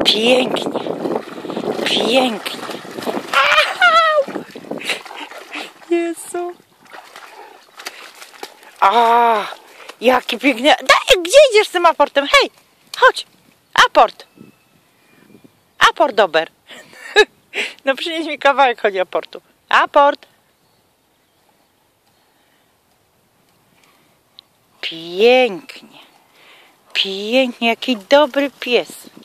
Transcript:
Pięknie. Pięknie. Au! Jezu. A, jaki piękny. Gdzie idziesz z tym aportem? Hej, chodź. Aport. Aport dober. No przynieś mi kawałek, chodzi aportu. Aport. Pięknie. Pięknie, jaki dobry pies.